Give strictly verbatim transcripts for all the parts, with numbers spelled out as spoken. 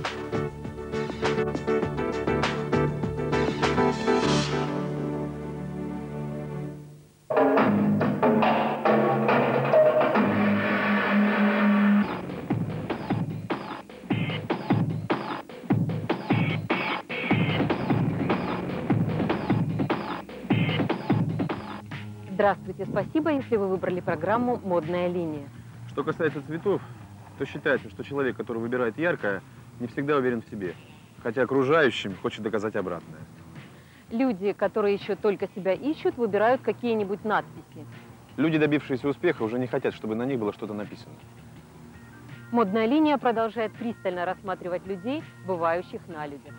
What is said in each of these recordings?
Здравствуйте, спасибо, если вы выбрали программу «Модная линия». Что касается цветов, то считается, что человек, который выбирает яркое, не всегда уверен в себе, хотя окружающим хочет доказать обратное. Люди, которые еще только себя ищут, выбирают какие-нибудь надписи. Люди, добившиеся успеха, уже не хотят, чтобы на них было что-то написано. «Модная линия» продолжает пристально рассматривать людей, бывающих на людях.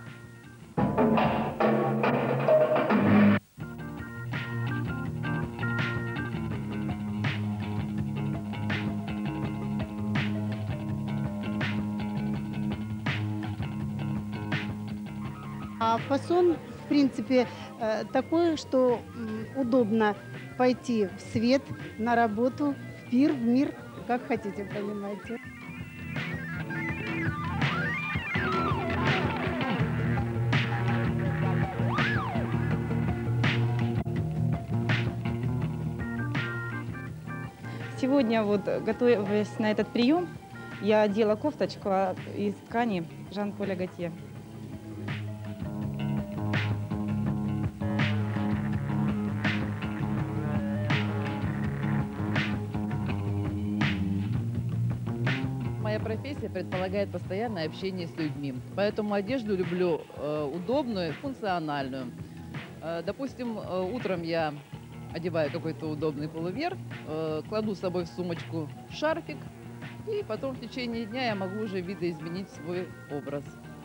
А фасон, в принципе, такой, что удобно пойти в свет, на работу, в пир, в мир, как хотите, понимаете. Сегодня, вот, готовясь на этот прием, я одела кофточку из ткани Жан-Поля Готье. Моя профессия предполагает постоянное общение с людьми, поэтому одежду люблю э, удобную, функциональную. Э, допустим, э, утром я одеваю какой-то удобный полуверх, э, кладу с собой в сумочку шарфик, и потом в течение дня я могу уже видоизменить свой образ.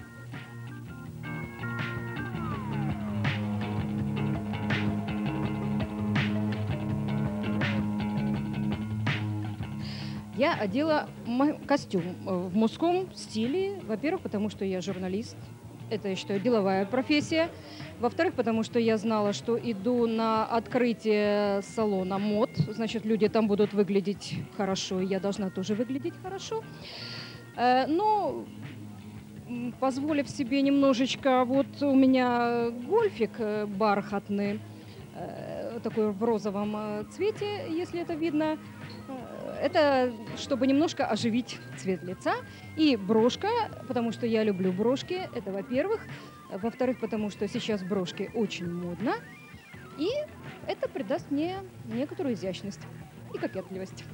Я одела костюм в мужском стиле, во-первых, потому что я журналист, это, я считаю, деловая профессия. Во-вторых, потому что я знала, что иду на открытие салона мод, значит, люди там будут выглядеть хорошо, и я должна тоже выглядеть хорошо. Но, позволив себе немножечко, вот у меня гольфик бархатный, такой в розовом цвете, если это видно. Это чтобы немножко оживить цвет лица. И брошка, потому что я люблю брошки, это во-первых. Во-вторых, потому что сейчас брошки очень модно. И это придаст мне некоторую изящность и кокетливость.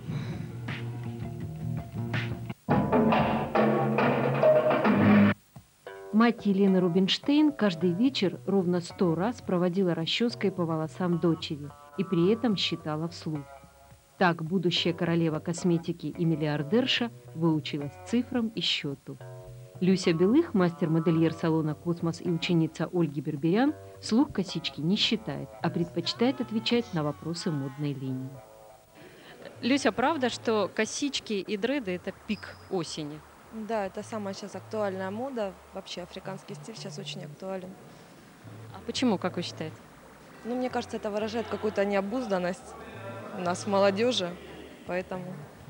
Мать Елены Рубинштейн каждый вечер ровно сто раз проводила расческой по волосам дочери и при этом считала вслух. Так будущая королева косметики и миллиардерша выучилась цифрам и счету. Люся Белых, мастер-модельер салона «Космос» и ученица Ольги Берберян, вслух косички не считает, а предпочитает отвечать на вопросы модной линии. Люся, правда, что косички и дреды – это пик осени? Да, это самая сейчас актуальная мода. Вообще африканский стиль сейчас очень актуален. А почему, как вы считаете? Ну, мне кажется, это выражает какую-то необузданность у нас в молодежи, поэтому...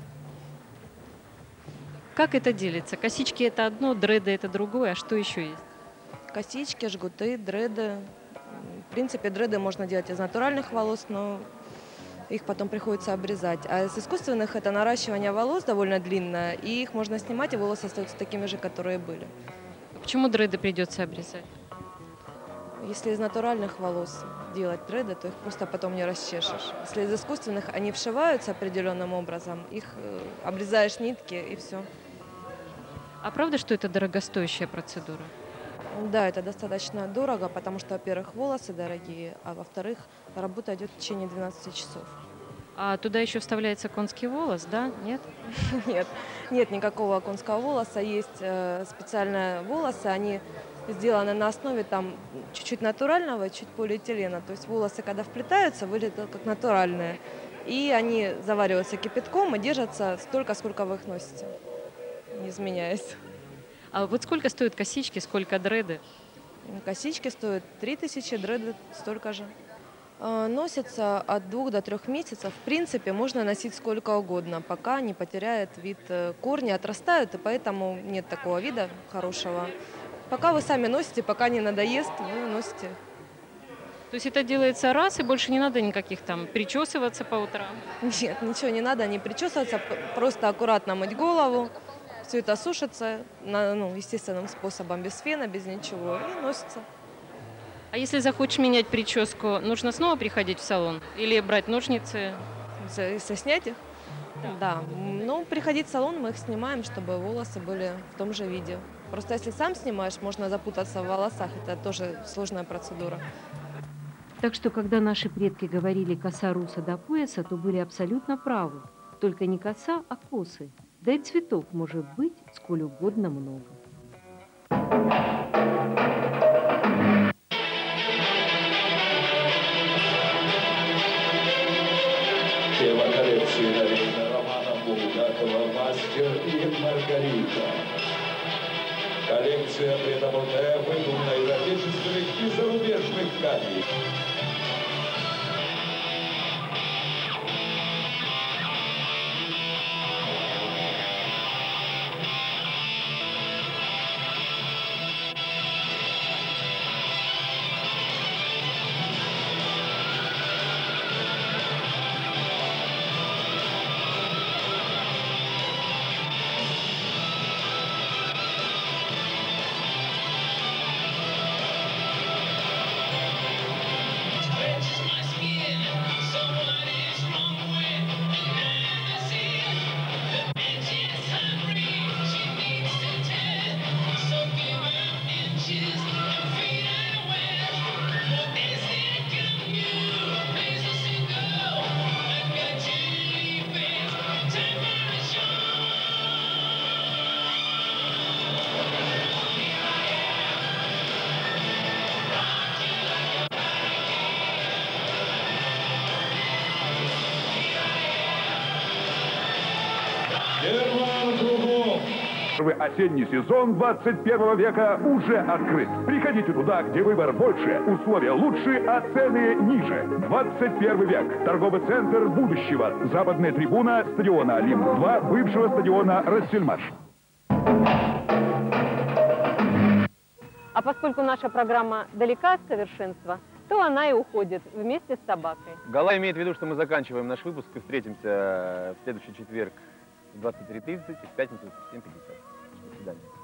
Как это делится? Косички – это одно, дреды – это другое, а что еще есть? Косички, жгуты, дреды. В принципе, дреды можно делать из натуральных волос, но их потом приходится обрезать. А из искусственных это наращивание волос довольно длинное, и их можно снимать, и волосы остаются такими же, которые были. А почему дреды придется обрезать? Если из натуральных волос делать дреды, то их просто потом не расчешешь. Если из искусственных они вшиваются определенным образом, их обрезаешь нитки и все. А правда, что это дорогостоящая процедура? Да, это достаточно дорого, потому что, во-первых, волосы дорогие, а во-вторых, работа идет в течение двенадцати часов. А туда еще вставляется конский волос, да? Нет? Нет, нет никакого конского волоса. Есть специальные волосы, они сделаны на основе там чуть-чуть натурального, чуть полиэтилена. То есть волосы, когда вплетаются, выглядят как натуральные. И они завариваются кипятком и держатся столько, сколько вы их носите, не изменяясь. А вот сколько стоят косички, сколько дреды? Косички стоят три тысячи, дреды столько же. Э, Носится от двух до трех месяцев. В принципе, можно носить сколько угодно, пока не потеряет вид. Э, Корни отрастают, и поэтому нет такого вида хорошего. Пока вы сами носите, пока не надоест, вы носите. То есть это делается раз, и больше не надо никаких там причесываться по утрам? Нет, ничего не надо, не причесываться, п- просто аккуратно мыть голову. Все это сушится на, ну, естественным способом, без фена, без ничего, и носится. А если захочешь менять прическу, нужно снова приходить в салон? Или брать ножницы? За- Если снять их? Да. Ну, приходить в салон, мы их снимаем, чтобы волосы были в том же виде. Просто если сам снимаешь, можно запутаться в волосах, это тоже сложная процедура. Так что, когда наши предки говорили «коса руса до пояса», то были абсолютно правы. Только не коса, а косы. Да и цветов может быть сколь угодно много. Тема коллекции навеяна романом Булгакова «Мастер и Маргарита». Коллекция прет-а-порте выдумана из отечественных и зарубежных тканей. Герман Кругов. Осенний сезон двадцать первого века уже открыт. Приходите туда, где выбор больше, условия лучше, а цены ниже. двадцать первый век. Торговый центр будущего. Западная трибуна стадиона Олимп-два, бывшего стадиона Россельмаш. А поскольку наша программа далека от совершенства, то она и уходит вместе с собакой. Гала имеет в виду, что мы заканчиваем наш выпуск и встретимся в следующий четверг в двадцать три тридцать и в пятницу в семь пятьдесят. До свидания.